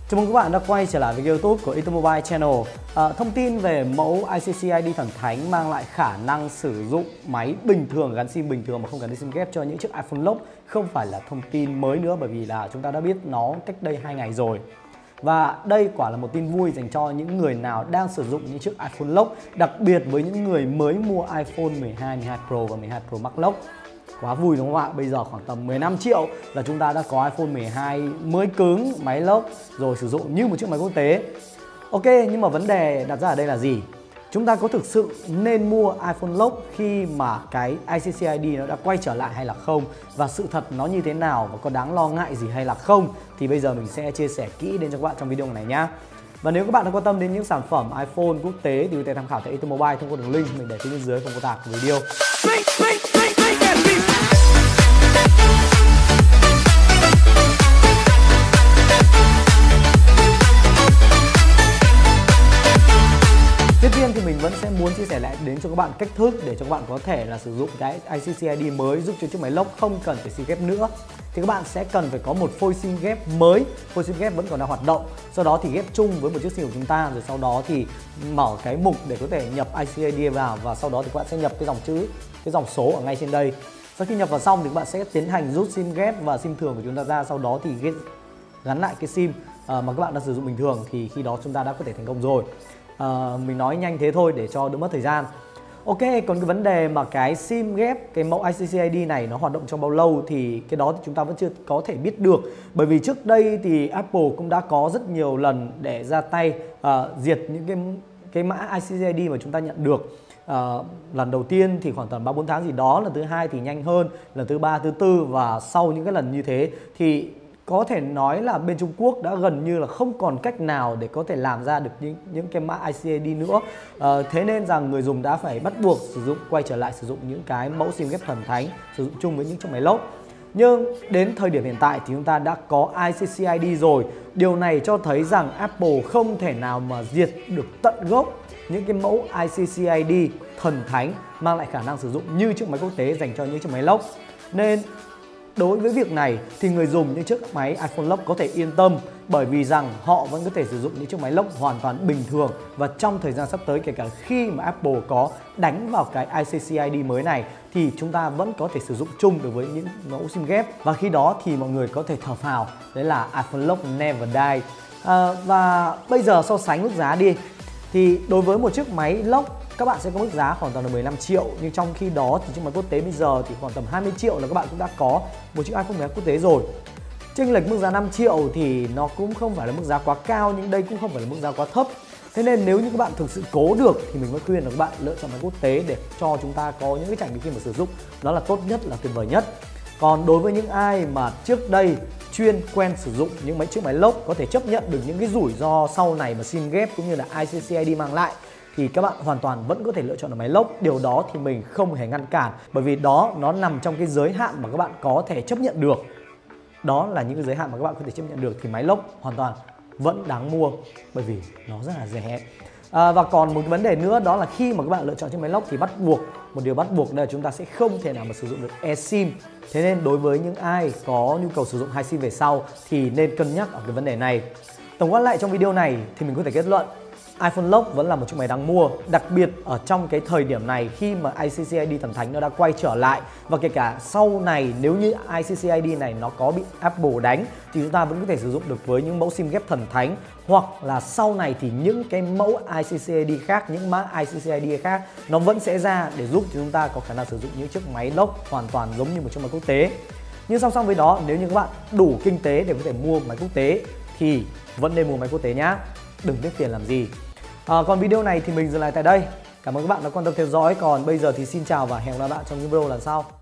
Chào mừng các bạn đã quay trở lại với YouTube của Etomobile Channel. Thông tin về mẫu ICC ID thần thánh mang lại khả năng sử dụng máy bình thường, gắn sim bình thường mà không cần đi sim ghép cho những chiếc iPhone Lock không phải là thông tin mới nữa, bởi vì là chúng ta đã biết nó cách đây 2 ngày rồi. Và đây quả là một tin vui dành cho những người nào đang sử dụng những chiếc iPhone Lock, đặc biệt với những người mới mua iPhone 12, 12 Pro và 12 Pro Max Lock. Quá vui đúng không ạ? Bây giờ khoảng tầm 15 triệu là chúng ta đã có iPhone 12 mới cứng, máy lock rồi sử dụng như một chiếc máy quốc tế. Ok, nhưng mà vấn đề đặt ra ở đây là gì? Chúng ta có thực sự nên mua iPhone lock khi mà cái ICC ID nó đã quay trở lại hay là không? Và sự thật nó như thế nào và có đáng lo ngại gì hay là không? Thì bây giờ mình sẽ chia sẻ kỹ đến cho các bạn trong video này nhá. Và nếu các bạn đang quan tâm đến những sản phẩm iPhone quốc tế thì có thể tham khảo tại Etomobile thông qua đường link mình để phía bên dưới phần mô tả của video. Trước tiên thì mình vẫn sẽ muốn chia sẻ lại đến cho các bạn cách thức để cho các bạn có thể là sử dụng cái ICC ID mới giúp cho chiếc máy lock không cần phải sim ghép nữa. Thì các bạn sẽ cần phải có một phôi sim ghép mới, phôi sim ghép vẫn còn đang hoạt động. Sau đó thì ghép chung với một chiếc sim của chúng ta, rồi sau đó thì mở cái mục để có thể nhập ICC ID vào, và sau đó thì các bạn sẽ nhập cái dòng chữ, cái dòng số ở ngay trên đây. Sau khi nhập vào xong thì các bạn sẽ tiến hành rút sim ghép và sim thường của chúng ta ra, sau đó thì gắn lại cái sim mà các bạn đang sử dụng bình thường, thì khi đó chúng ta đã có thể thành công rồi. Mình nói nhanh thế thôi để cho đỡ mất thời gian. Ok, còn cái vấn đề mà cái sim ghép, cái mẫu ICC ID này nó hoạt động trong bao lâu thì cái đó thì chúng ta vẫn chưa có thể biết được. Bởi vì trước đây thì Apple cũng đã có rất nhiều lần để ra tay diệt những cái mã ICC ID mà chúng ta nhận được. Lần đầu tiên thì khoảng tầm 3-4 tháng gì đó, lần thứ hai thì nhanh hơn, lần thứ ba, thứ tư, và sau những cái lần như thế thì có thể nói là bên Trung Quốc đã gần như là không còn cách nào để có thể làm ra được những cái mã ICD nữa. Thế nên rằng người dùng đã phải bắt buộc quay trở lại sử dụng những cái mẫu sim ghép thần thánh sử dụng chung với những chiếc máy lock. Nhưng đến thời điểm hiện tại thì chúng ta đã có ICC ID rồi. Điều này cho thấy rằng Apple không thể nào mà diệt được tận gốc những cái mẫu ICC ID thần thánh mang lại khả năng sử dụng như chiếc máy quốc tế dành cho những chiếc máy lock. Nên đối với việc này thì người dùng những chiếc máy iPhone lock có thể yên tâm, bởi vì rằng họ vẫn có thể sử dụng những chiếc máy lock hoàn toàn bình thường. Và trong thời gian sắp tới, kể cả khi mà Apple có đánh vào cái ICC ID mới này thì chúng ta vẫn có thể sử dụng chung được với những mẫu sim ghép. Và khi đó thì mọi người có thể thở phào, đấy là iPhone lock never die. Và bây giờ so sánh mức giá đi, thì đối với một chiếc máy lock các bạn sẽ có mức giá khoảng tầm là 15 triệu. Nhưng trong khi đó thì chiếc máy quốc tế bây giờ thì khoảng tầm 20 triệu là các bạn cũng đã có một chiếc iPhone 12 quốc tế rồi. Chênh lệch mức giá 5 triệu thì nó cũng không phải là mức giá quá cao, nhưng đây cũng không phải là mức giá quá thấp. Thế nên nếu như các bạn thực sự cố được thì mình vẫn khuyên là các bạn lựa chọn máy quốc tế để cho chúng ta có những cái trải nghiệm khi mà sử dụng nó là tốt nhất, là tuyệt vời nhất. Còn đối với những ai mà trước đây chuyên quen sử dụng những chiếc máy lock, có thể chấp nhận được những cái rủi ro sau này mà sim ghép cũng như là ICC ID mang lại, thì các bạn hoàn toàn vẫn có thể lựa chọn được máy lock. Điều đó thì mình không hề ngăn cản, bởi vì đó nó nằm trong cái giới hạn mà các bạn có thể chấp nhận được. Đó là những cái giới hạn mà các bạn có thể chấp nhận được thì máy lock hoàn toàn vẫn đáng mua, bởi vì nó rất là rẻ. Và còn một cái vấn đề nữa, đó là khi mà các bạn lựa chọn chiếc máy lock thì một điều bắt buộc đây là chúng ta sẽ không thể nào mà sử dụng được eSIM. Thế nên đối với những ai có nhu cầu sử dụng 2 sim về sau thì nên cân nhắc ở cái vấn đề này. Tổng quát lại trong video này thì mình có thể kết luận iPhone lock vẫn là một chiếc máy đáng mua, đặc biệt ở trong cái thời điểm này khi mà ICC ID thần thánh nó đã quay trở lại. Và kể cả sau này nếu như ICC ID này nó có bị Apple đánh thì chúng ta vẫn có thể sử dụng được với những mẫu sim ghép thần thánh, hoặc là sau này thì những cái mẫu ICC ID khác, những mã ICC ID khác nó vẫn sẽ ra để giúp chúng ta có khả năng sử dụng những chiếc máy lock hoàn toàn giống như một chiếc máy quốc tế. Nhưng song song với đó, nếu như các bạn đủ kinh tế để có thể mua máy quốc tế thì vẫn nên mua máy quốc tế nhá, đừng tiếc tiền làm gì. Còn video này thì mình dừng lại tại đây. Cảm ơn các bạn đã quan tâm theo dõi. Còn bây giờ thì xin chào và hẹn gặp lại bạn trong những video lần sau.